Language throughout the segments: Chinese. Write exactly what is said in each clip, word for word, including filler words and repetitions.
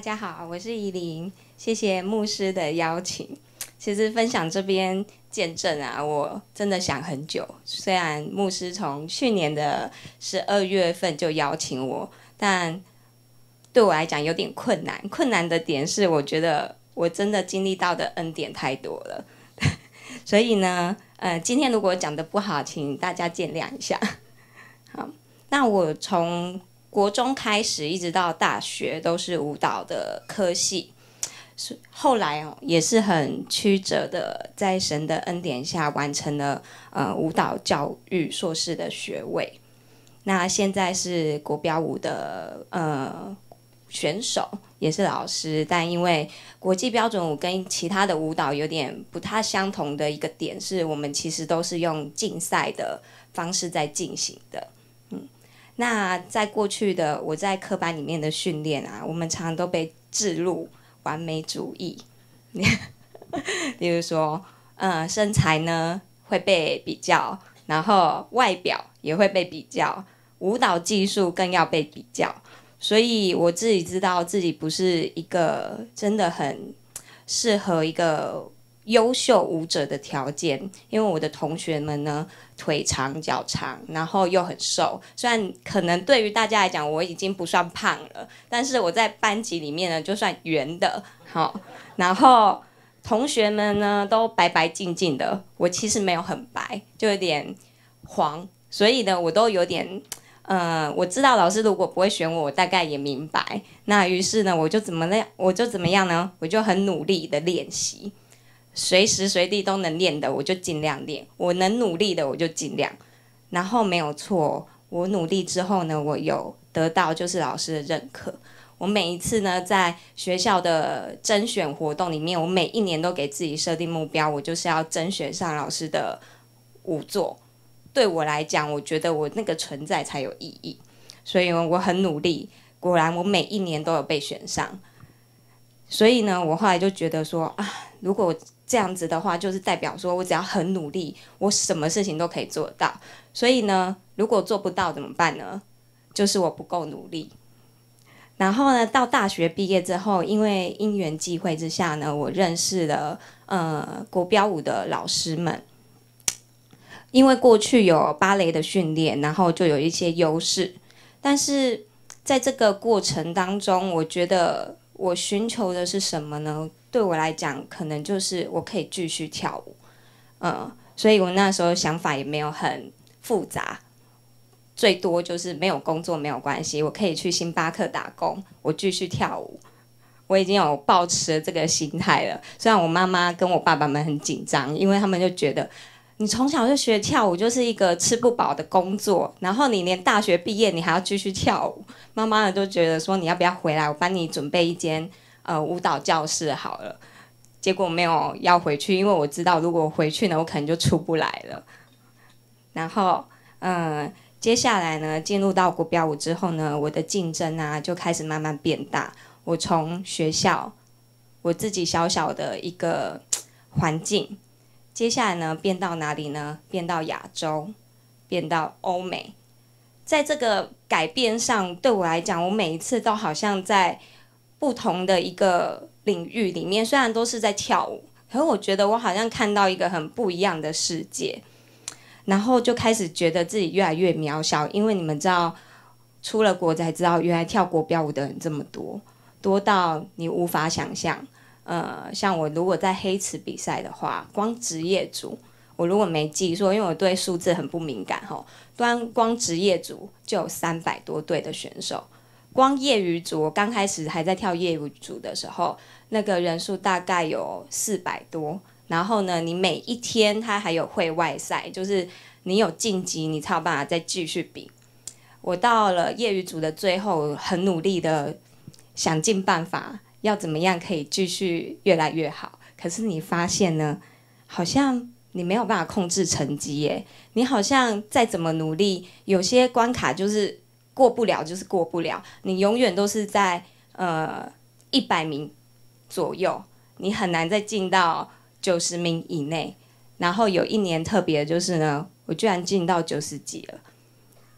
家好，我是怡琳，谢谢牧师的邀请。其实分享这边见证啊，我真的想很久。虽然牧师从去年的十二月份就邀请我，但对我来讲有点困难。困难的点是，我觉得我真的经历到的恩典太多了，所以呢，呃，今天如果讲的不好，请大家见谅一下。好，那我从国中开始一直到大学都是舞蹈的科系，后来哦也是很曲折的，在神的恩典下完成了呃舞蹈教育硕士的学位。那现在是国标舞的呃选手，也是老师，但因为国际标准舞跟其他的舞蹈有点不太相同的一个点是，我们其实都是用竞赛的方式在进行的。那在过去的我在科班里面的训练啊，我们常常都被置入完美主义，例如说，呃，身材呢会被比较，然后外表也会被比较，舞蹈技术更要被比较，所以我自己知道自己不是一个真的很适合一个优秀舞者的条件，因为我的同学们呢腿长脚长，然后又很瘦，虽然可能对于大家来讲我已经不算胖了，但是我在班级里面呢就算圆的，好，然后同学们呢都白白净净的，我其实没有很白，就有点黄，所以呢我都有点呃，我知道老师如果不会选我，我大概也明白。那于是呢，我就怎么样，我就怎么样呢？我就很努力的练习，随时随地都能练的，我就尽量练；我能努力的，我就尽量。然后没有错，我努力之后呢，我有得到就是老师的认可。我每一次呢，在学校的甄选活动里面，我每一年都给自己设定目标，我就是要甄选上老师的舞作。对我来讲，我觉得我那个存在才有意义，所以我很努力。果然，我每一年都有被选上。所以呢，我后来就觉得说啊，如果这样子的话，就是代表说我只要很努力，我什么事情都可以做得到。所以呢，如果做不到怎么办呢？就是我不够努力。然后呢，到大学毕业之后，因为因缘际会之下呢，我认识了呃国标舞的老师们。因为过去有芭蕾的训练，然后就有一些优势，但是在这个过程当中，我觉得我寻求的是什么呢？对我来讲，可能就是我可以继续跳舞，嗯，所以我那时候想法也没有很复杂，最多就是没有工作没有关系，我可以去星巴克打工，我继续跳舞。我已经有抱持了这个心态了，虽然我妈妈跟我爸爸们很紧张，因为他们就觉得你从小就学跳舞，就是一个吃不饱的工作，然后你连大学毕业你还要继续跳舞，妈妈呢就觉得说你要不要回来，我帮你准备一间呃舞蹈教室好了。结果没有要回去，因为我知道如果回去呢，我可能就出不来了。然后嗯、呃，接下来呢，进入到国标舞之后呢，我的竞争啊就开始慢慢变大。我从学校我自己小小的一个环境。接下来呢，变到哪里呢？变到亚洲，变到欧美。在这个改变上，对我来讲，我每一次都好像在不同的一个领域里面，虽然都是在跳舞，可是我觉得我好像看到一个很不一样的世界。然后就开始觉得自己越来越渺小，因为你们知道，出了国才知道，原来跳国标舞的人这么多，多到你无法想象。呃，像我如果在黑池比赛的话，光职业组，我如果没记错，因为我对数字很不敏感吼，光光职业组就有三百多队的选手，光业余组，我刚开始还在跳业余组的时候，那个人数大概有四百多。然后呢，你每一天他还有会外赛，就是你有晋级，你才有办法再继续比。我到了业余组的最后，很努力的想尽办法。要怎么样可以继续越来越好？可是你发现呢，好像你没有办法控制成绩耶。你好像再怎么努力，有些关卡就是过不了，就是过不了。你永远都是在呃一百名左右，你很难再进到九十名以内。然后有一年特别的就是呢，我居然进到九十几了。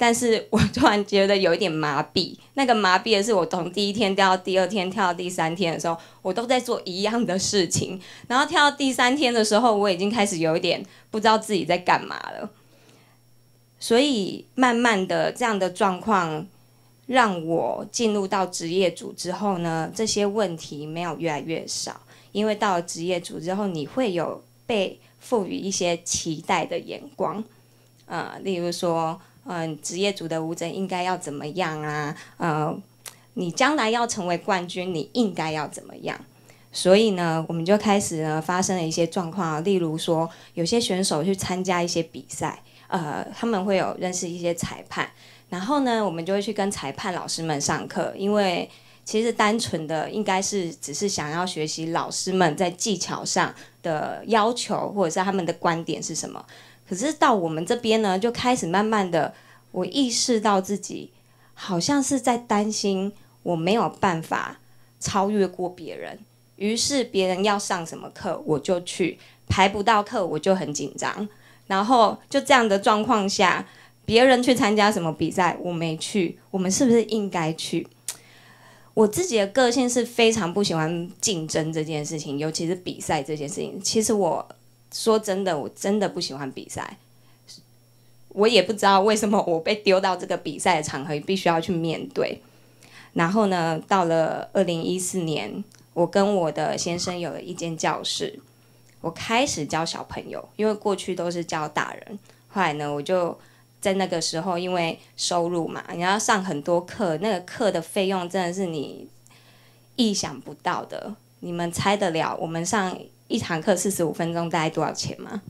但是我突然觉得有一点麻痹。那个麻痹的是，我从第一天跳到第二天，跳到第三天的时候，我都在做一样的事情。然后跳到第三天的时候，我已经开始有一点不知道自己在干嘛了。所以慢慢的这样的状况，让我进入到职业组之后呢，这些问题没有越来越少。因为到了职业组之后，你会有被赋予一些期待的眼光，呃，例如说，嗯、呃，职业组的舞者应该要怎么样啊？呃，你将来要成为冠军，你应该要怎么样？所以呢，我们就开始呢发生了一些状况，例如说，有些选手去参加一些比赛，呃，他们会有认识一些裁判，然后呢，我们就会去跟裁判老师们上课，因为其实单纯的应该是只是想要学习老师们在技巧上的要求，或者是他们的观点是什么。可是到我们这边呢，就开始慢慢的，我意识到自己好像是在担心我没有办法超越过别人，于是别人要上什么课我就去，排不到课我就很紧张，然后就这样的状况下，别人去参加什么比赛我没去，我们是不是应该去？我自己的个性是非常不喜欢竞争这件事情，尤其是比赛这件事情。其实我说真的，我真的不喜欢比赛。我也不知道为什么我被丢到这个比赛的场合，必须要去面对。然后呢，到了二零一四年，我跟我的先生有了一间教室，我开始教小朋友，因为过去都是教大人。后来呢，我就在那个时候，因为收入嘛，你要上很多课，那个课的费用真的是你意想不到的。你们猜得了我们上一堂课四十五分钟大概多少钱吗？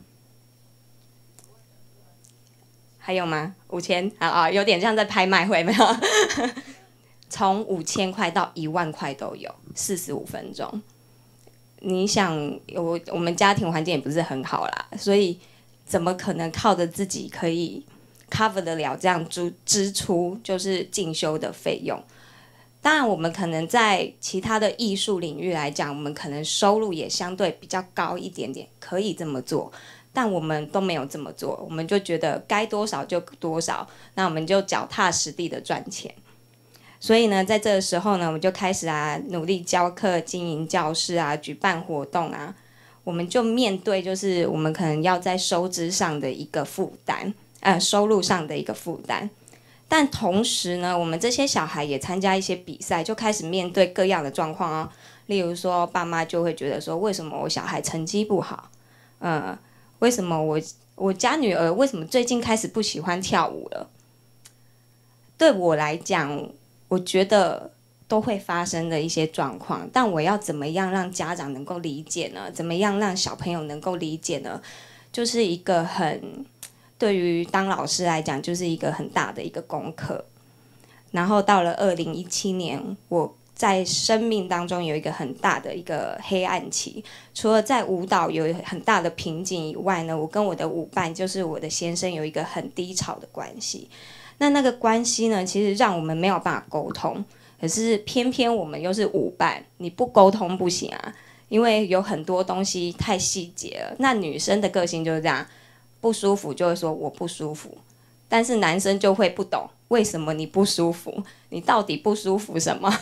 还有吗？五千啊啊，有点像在拍卖会，没有？从五千块到一万块都有，四十五分钟。你想，我我们家庭环境也不是很好啦，所以怎么可能靠着自己可以cover 得了这样支支出，就是进修的费用。当然，我们可能在其他的艺术领域来讲，我们可能收入也相对比较高一点点，可以这么做。但我们都没有这么做，我们就觉得该多少就多少，那我们就脚踏实地的赚钱。所以呢，在这个时候呢，我们就开始啊，努力教课、经营教室啊，举办活动啊，我们就面对就是我们可能要在收支上的一个负担。呃，收入上的一个负担，但同时呢，我们这些小孩也参加一些比赛，就开始面对各样的状况哦。例如说，爸妈就会觉得说，为什么我小孩成绩不好？呃，为什么我我家女儿为什么最近开始不喜欢跳舞了？对我来讲，我觉得都会发生的一些状况，但我要怎么样让家长能够理解呢？怎么样让小朋友能够理解呢？就是一个很。对于当老师来讲，就是一个很大的一个功课。然后到了二零一七年，我在生命当中有一个很大的一个黑暗期。除了在舞蹈有很大的瓶颈以外呢，我跟我的舞伴，就是我的先生，有一个很低潮的关系。那那个关系呢，其实让我们没有办法沟通。可是偏偏我们又是舞伴，你不沟通不行啊，因为有很多东西太细节了。那女生的个性就是这样。不舒服就会说我不舒服，但是男生就会不懂为什么你不舒服，你到底不舒服什么？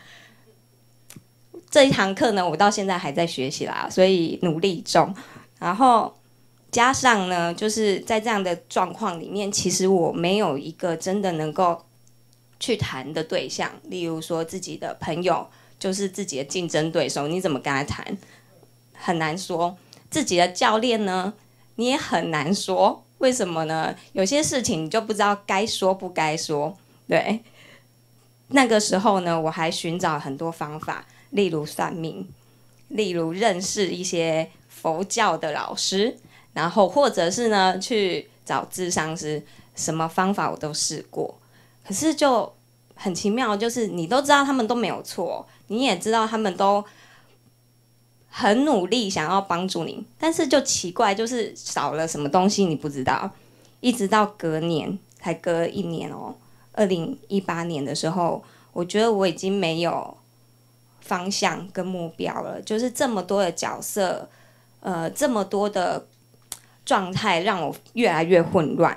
这一堂课呢，我到现在还在学习啦，所以努力中。然后加上呢，就是在这样的状况里面，其实我没有一个真的能够去谈的对象，例如说自己的朋友就是自己的竞争对手，你怎么跟他谈？很难说。自己的教练呢？你也很难说，为什么呢？有些事情你就不知道该说不该说。对，那个时候呢，我还寻找很多方法，例如算命，例如认识一些佛教的老师，然后或者是呢去找諮商師，什么方法我都试过。可是就很奇妙，就是你都知道他们都没有错，你也知道他们都很努力想要帮助你，但是就奇怪，就是少了什么东西你不知道。一直到隔年，才隔一年哦，二零一八年的时候，我觉得我已经没有方向跟目标了，就是这么多的角色，呃，这么多的状态让我越来越混乱。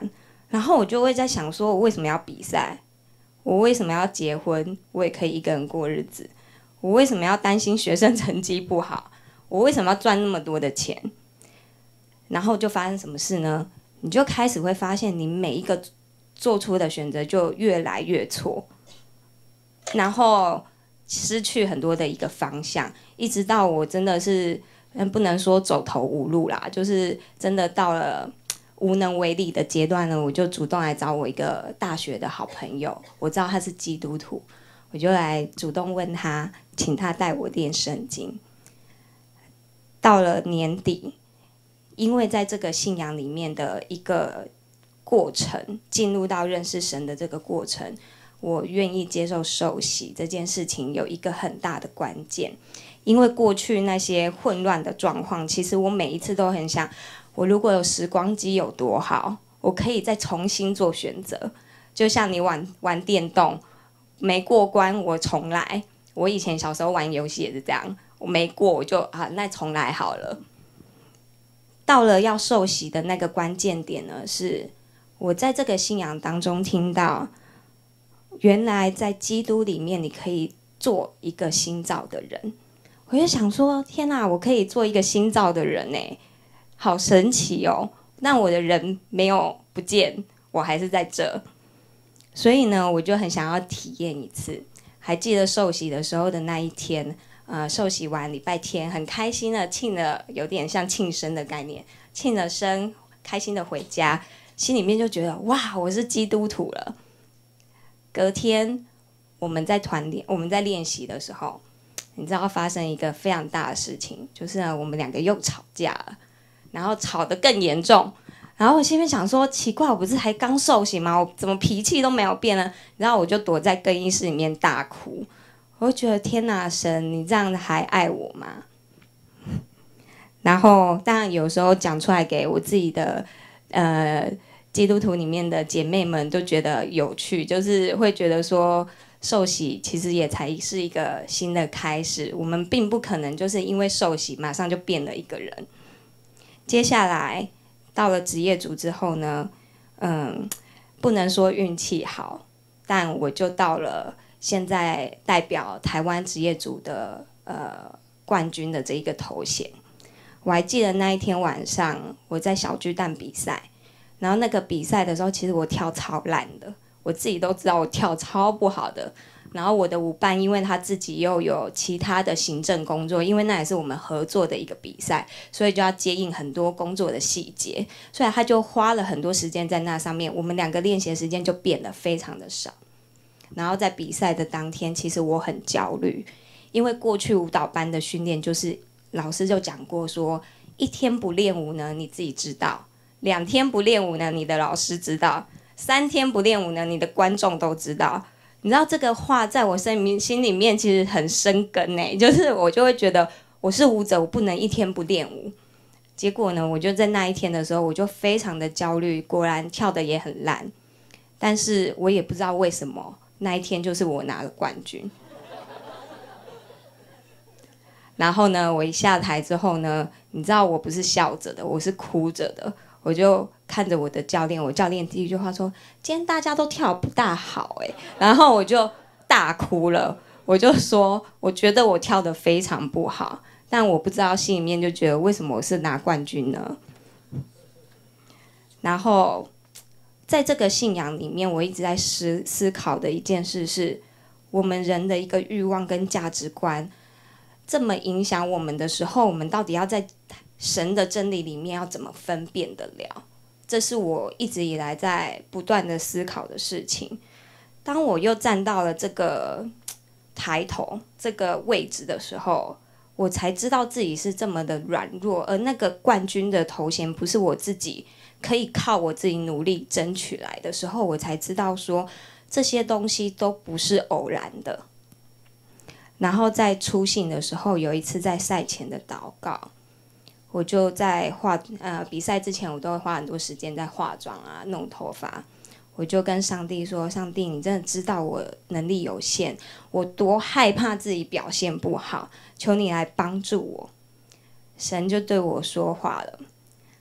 然后我就会在想说，我为什么要比赛？我为什么要结婚？我也可以一个人过日子。我为什么要担心学生成绩不好？我为什么要赚那么多的钱？然后就发生什么事呢？你就开始会发现，你每一个做出的选择就越来越错，然后失去很多的一个方向，一直到我真的是，嗯，不能说走投无路啦，就是真的到了无能为力的阶段呢，我就主动来找我一个大学的好朋友，我知道他是基督徒，我就来主动问他，请他带我念圣经。到了年底，因为在这个信仰里面的一个过程，进入到认识神的这个过程，我愿意接受受洗这件事情有一个很大的关键。因为过去那些混乱的状况，其实我每一次都很想，我如果有时光机有多好，我可以再重新做选择。就像你玩玩电动，没过关我重来。我以前小时候玩游戏也是这样，我没过我就啊，那重来好了。到了要受洗的那个关键点呢，是我在这个信仰当中听到，原来在基督里面你可以做一个新造的人。我就想说，天哪，我可以做一个新造的人耶，好神奇哦！那我的人没有不见，我还是在这。所以呢，我就很想要体验一次。还记得受洗的时候的那一天，呃，受洗完礼拜天，很开心的庆了，有点像庆生的概念，庆了生，开心的回家，心里面就觉得哇，我是基督徒了。隔天我们在团练，我们在练习的时候，你知道发生一个非常大的事情，就是呢，我们两个又吵架了，然后吵得更严重。然后我心里面想说，奇怪，我不是才刚受洗吗？我怎么脾气都没有变呢？然后我就躲在更衣室里面大哭。我就觉得天哪，神，你这样还爱我吗？然后当然有时候讲出来给我自己的呃基督徒里面的姐妹们都觉得有趣，就是会觉得说受洗其实也才是一个新的开始，我们并不可能就是因为受洗马上就变了一个人。接下来到了职业组之后呢，嗯，不能说运气好，但我就到了现在代表台湾职业组的呃冠军的这一个头衔。我还记得那一天晚上我在小巨蛋比赛，然后那个比赛的时候，其实我跳超烂的，我自己都知道我跳超不好的。然后我的舞伴，因为他自己又有其他的行政工作，因为那也是我们合作的一个比赛，所以就要接应很多工作的细节，所以他就花了很多时间在那上面。我们两个练习的时间就变得非常的少。然后在比赛的当天，其实我很焦虑，因为过去舞蹈班的训练就是老师就讲过说，一天不练舞呢，你自己知道；两天不练舞呢，你的老师知道；三天不练舞呢，你的观众都知道。你知道这个话在我心心里面其实很生根呢，就是我就会觉得我是舞者，我不能一天不练舞。结果呢，我就在那一天的时候，我就非常的焦虑，果然跳得也很烂，但是我也不知道为什么那一天就是我拿了冠军。然后呢，我一下台之后呢，你知道我不是笑着的，我是哭着的。我就看着我的教练，我教练第一句话说：“今天大家都跳得不大好哎。”然后我就大哭了，我就说：“我觉得我跳得非常不好，但我不知道心里面就觉得为什么我是拿冠军呢？”然后在这个信仰里面，我一直在思思考的一件事是，我们人的一个欲望跟价值观这么影响我们的时候，我们到底要在神的真理里面要怎么分辨得了？这是我一直以来在不断的思考的事情。当我又站到了这个抬头这个位置的时候，我才知道自己是这么的软弱，而那个冠军的头衔不是我自己可以靠我自己努力争取来的时候，我才知道说这些东西都不是偶然的。然后在初信的时候，有一次在赛前的祷告，我就在化呃比赛之前，我都会花很多时间在化妆啊、弄头发。我就跟上帝说：“上帝，你真的知道我能力有限，我多害怕自己表现不好，求你来帮助我。”神就对我说话了，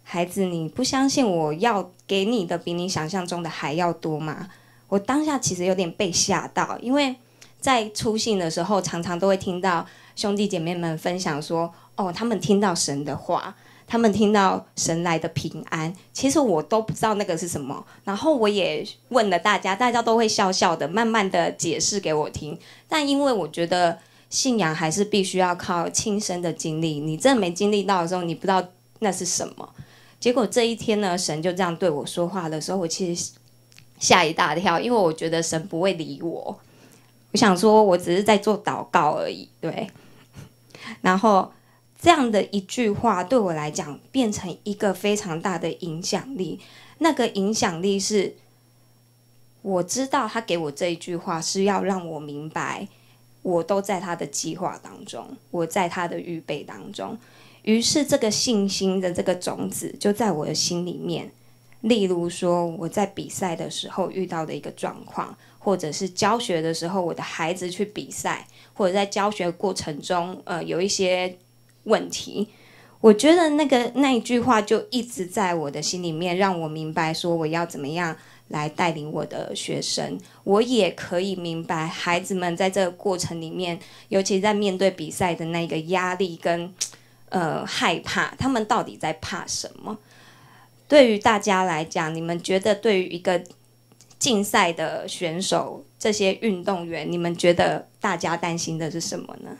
孩子，你不相信我要给你的比你想象中的还要多吗？我当下其实有点被吓到，因为在初信的时候，常常都会听到兄弟姐妹们分享说，哦，他们听到神的话，他们听到神来的平安。其实我都不知道那个是什么，然后我也问了大家，大家都会笑笑的，慢慢的解释给我听。但因为我觉得信仰还是必须要靠亲身的经历，你真的没经历到的时候，你不知道那是什么。结果这一天呢，神就这样对我说话的时候，我其实吓一大跳，因为我觉得神不会理我。我想说，我只是在做祷告而已，对。然后这样的一句话对我来讲，变成一个非常大的影响力。那个影响力是，我知道他给我这一句话是要让我明白，我都在他的计划当中，我在他的预备当中。于是这个信心的这个种子就在我的心里面。例如说我在比赛的时候遇到的一个状况，或者是教学的时候我的孩子去比赛，或者在教学过程中呃有一些问题，我觉得那个那一句话就一直在我的心里面，让我明白说我要怎么样来带领我的学生。我也可以明白孩子们在这个过程里面，尤其在面对比赛的那个压力跟呃害怕，他们到底在怕什么。对于大家来讲，你们觉得对于一个竞赛的选手，这些运动员，你们觉得大家担心的是什么呢？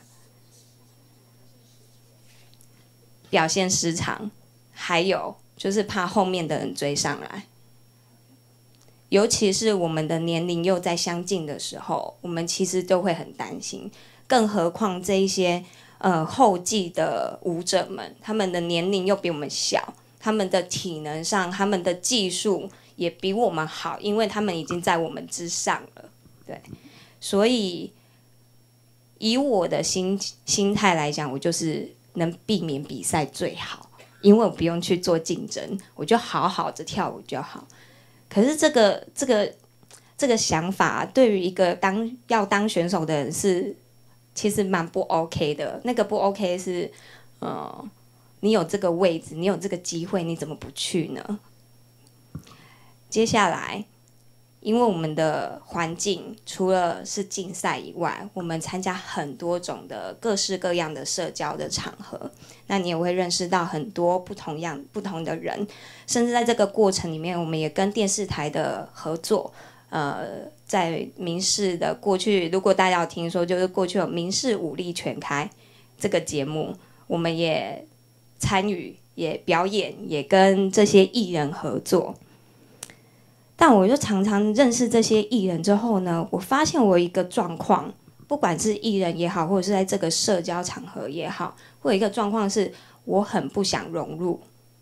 表现失常，还有就是怕后面的人追上来。尤其是我们的年龄又在相近的时候，我们其实都会很担心。更何况这一些呃后继的舞者们，他们的年龄又比我们小。他们的体能上，他们的技术也比我们好，因为他们已经在我们之上了，对。所以以我的心心态来讲，我就是能避免比赛最好，因为我不用去做竞争，我就好好的跳舞就好。可是这个这个这个想法，对于一个当要当选手的人是其实蛮不 OK 的。那个不 OK 是，呃。你有这个位置，你有这个机会，你怎么不去呢？接下来，因为我们的环境除了是竞赛以外，我们参加很多种的各式各样的社交的场合，那你也会认识到很多不同样不同的人，甚至在这个过程里面，我们也跟电视台的合作。呃，在民视的过去，如果大家有听说，就是过去有民视武力全开这个节目，我们也参与也表演，也跟这些艺人合作。但我就常常认识这些艺人之后呢，我发现我有一个状况，不管是艺人也好，或者是在这个社交场合也好，会有一个状况是我很不想融入。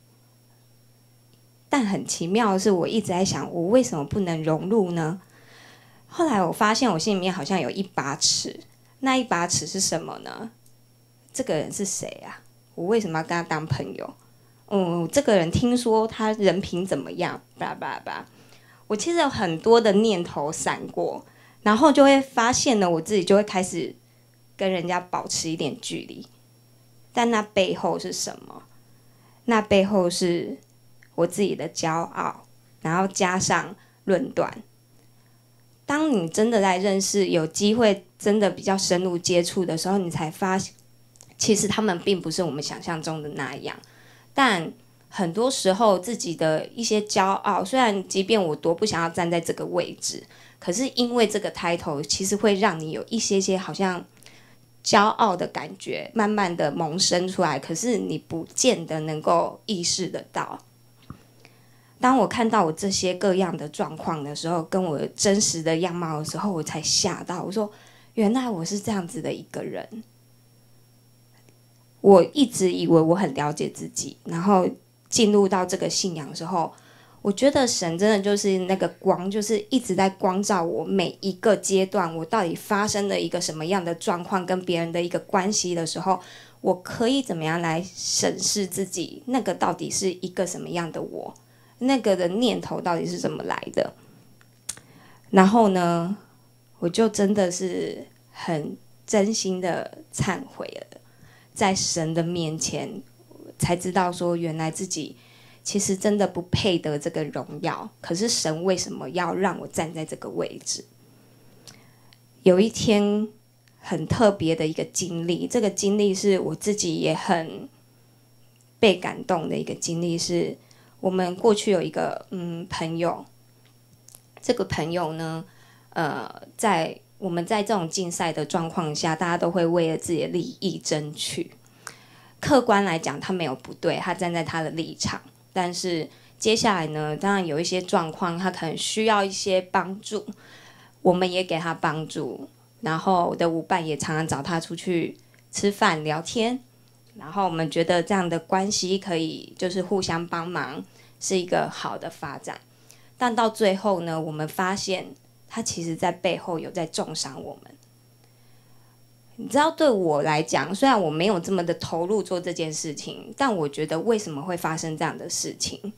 但很奇妙的是，我一直在想，我为什么不能融入呢？后来我发现我心里面好像有一把尺，那一把尺是什么呢？这个人是谁啊？我为什么要跟他当朋友？嗯，这个人听说他人品怎么样？叭叭叭。我其实有很多的念头闪过，然后就会发现呢，我自己就会开始跟人家保持一点距离。但那背后是什么？那背后是我自己的骄傲，然后加上论断。当你真的在认识，有机会真的比较深入接触的时候，你才发现。其实他们并不是我们想象中的那样，但很多时候自己的一些骄傲，虽然即便我多不想要站在这个位置，可是因为这个 title， 其实会让你有一些些好像骄傲的感觉，慢慢的萌生出来，可是你不见得能够意识得到。当我看到我这些各样的状况的时候，跟我真实的样貌的时候，我才吓到，我说原来我是这样子的一个人。我一直以为我很了解自己，然后进入到这个信仰的时候，我觉得神真的就是那个光，就是一直在光照我每一个阶段，我到底发生了一个什么样的状况，跟别人的一个关系的时候，我可以怎么样来审视自己，那个到底是一个什么样的我，那个的念头到底是怎么来的。然后呢，我就真的是很真心的忏悔了。在神的面前才知道说，原来自己其实真的不配得这个荣耀，可是神为什么要让我站在这个位置？有一天很特别的一个经历，这个经历是我自己也很被感动的一个经历，是我们过去有一个嗯朋友，这个朋友呢，呃，在我们在这种竞赛的状况下，大家都会为了自己的利益争取。客观来讲，他没有不对，他站在他的立场。但是接下来呢，当然有一些状况，他可能需要一些帮助，我们也给他帮助。然后我的舞伴也常常找他出去吃饭聊天，然后我们觉得这样的关系可以就是互相帮忙，是一个好的发展。但到最后呢，我们发现他其实在背后有在重伤我们。你知道，对我来讲，虽然我没有这么的投入做这件事情，但我觉得为什么会发生这样的事情，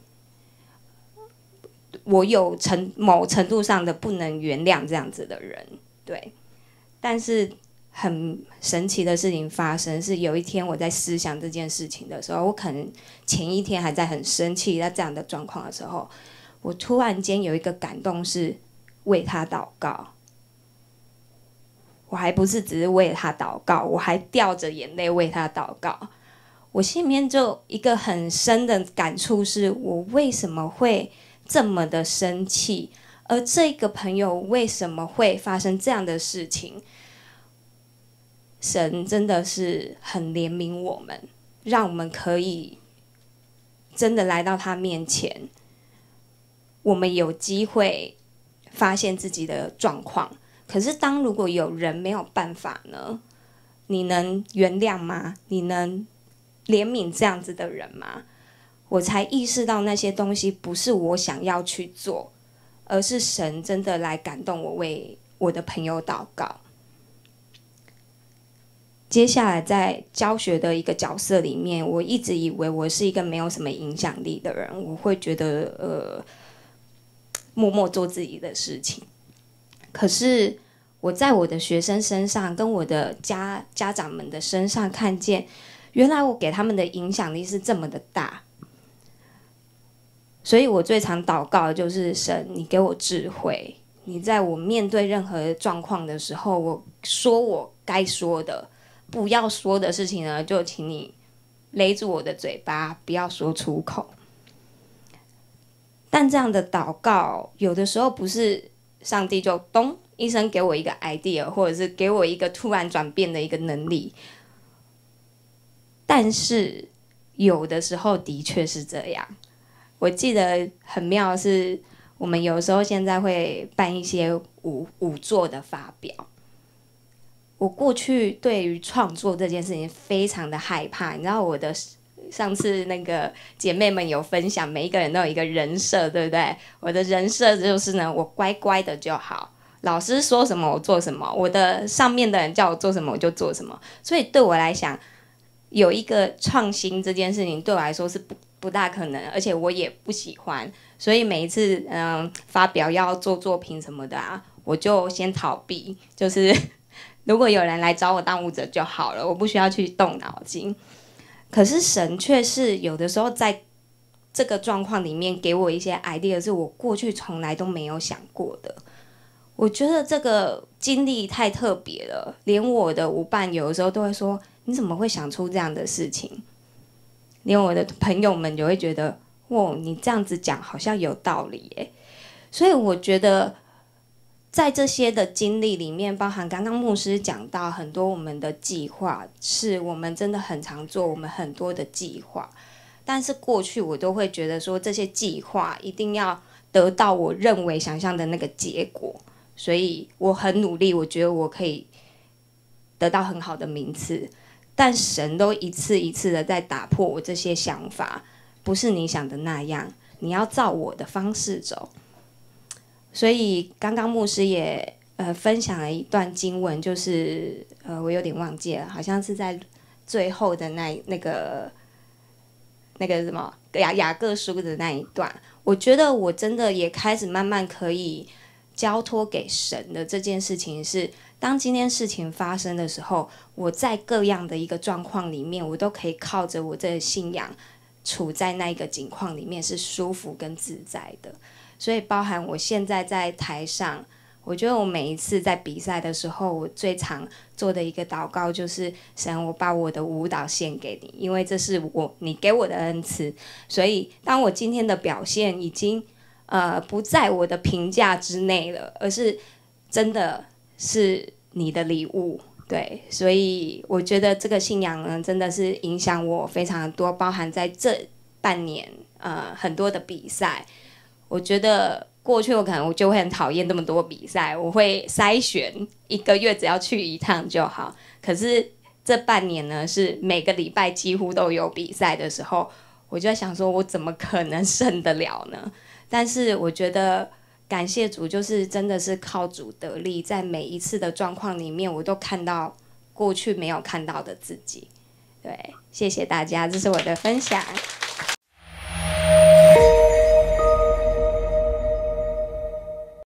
我有程某程度上的不能原谅这样子的人，对。但是很神奇的事情发生，是有一天我在思想这件事情的时候，我可能前一天还在很生气在这样的状况的时候，我突然间有一个感动，是为他祷告。我还不是只是为他祷告，我还掉着眼泪为他祷告。我心里面就一个很深的感触，是我为什么会这么的生气，而这个朋友为什么会发生这样的事情。神真的是很怜悯我们，让我们可以真的来到他面前，我们有机会发现自己的状况。可是当如果有人没有办法呢，你能原谅吗？你能怜悯这样子的人吗？我才意识到那些东西不是我想要去做，而是神真的来感动我，为我的朋友祷告。接下来在教学的一个角色里面，我一直以为我是一个没有什么影响力的人，我会觉得呃默默做自己的事情。可是我在我的学生身上，跟我的家家长们的身上看见，原来我给他们的影响力是这么的大。所以我最常祷告的就是神，你给我智慧，你在我面对任何状况的时候，我说我该说的，不要说的事情呢，就请你勒住我的嘴巴，不要说出口。但这样的祷告，有的时候不是上帝就咚一声给我一个 idea， 或者是给我一个突然转变的一个能力。但是有的时候的确是这样。我记得很妙的是，我们有时候现在会办一些舞舞作的发表。我过去对于创作这件事情非常的害怕，你知道我的上次那个姐妹们有分享，每一个人都有一个人设，对不对？我的人设就是呢，我乖乖的就好，老师说什么我做什么，我的上面的人叫我做什么我就做什么。所以对我来讲，有一个创新这件事情对我来说是不不大可能，而且我也不喜欢。所以每一次嗯、呃、发表要做作品什么的啊，我就先逃避，就是如果有人来找我当舞者就好了，我不需要去动脑筋。可是神却是有的时候在这个状况里面给我一些 idea， 是我过去从来都没有想过的。我觉得这个经历太特别了，连我的舞伴有的时候都会说，你怎么会想出这样的事情？连我的朋友们就会觉得，哇，你这样子讲好像有道理耶。所以我觉得在这些的经历里面，包含刚刚牧师讲到很多我们的计划，是我们真的很常做，我们很多的计划。但是过去我都会觉得说，这些计划一定要得到我认为想象的那个结果，所以我很努力，我觉得我可以得到很好的名次。但神都一次一次的在打破我这些想法，不是你想的那样，你要照我的方式走。所以刚刚牧师也呃分享了一段经文，就是呃我有点忘记了，好像是在最后的那那个那个什么雅雅各书的那一段。我觉得我真的也开始慢慢可以交托给神的这件事情是，当今天事情发生的时候，我在各样的一个状况里面，我都可以靠着我这个信仰处在那个境况里面是舒服跟自在的。所以包含我现在在台上，我觉得我每一次在比赛的时候，我最常做的一个祷告就是神，我把我的舞蹈献给你，因为这是我你给我的恩赐。所以当我今天的表现已经呃不在我的评价之内了，而是真的是你的礼物。对，所以我觉得这个信仰呢，真的是影响我非常多，包含在这半年呃很多的比赛。我觉得过去我可能我就会很讨厌这么多比赛，我会筛选一个月只要去一趟就好。可是这半年呢，是每个礼拜几乎都有比赛的时候，我就在想说，我怎么可能胜得了呢？但是我觉得感谢主，就是真的是靠主得力，在每一次的状况里面，我都看到过去没有看到的自己。对，谢谢大家，这是我的分享。